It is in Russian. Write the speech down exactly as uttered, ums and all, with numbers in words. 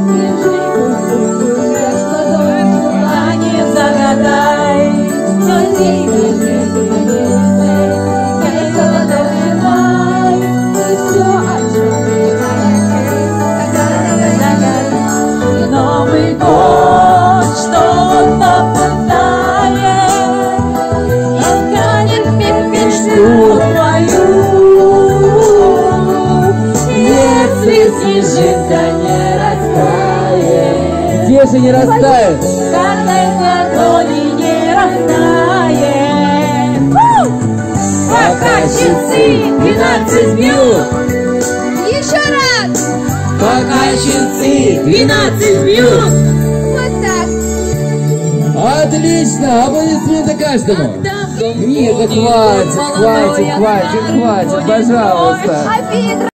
Новый год что-то пытает, исканет мечту твою. Если снежинка не растает, Где же не растает? каждой ладони не растает. Пока часы двенадцать бьют. Еще раз! Пока часы двенадцать бьют. Вот так! Отлично! Аплодисменты каждому! Нет, да хватит, хватит, хватит, хватит, пожалуйста! Обидно!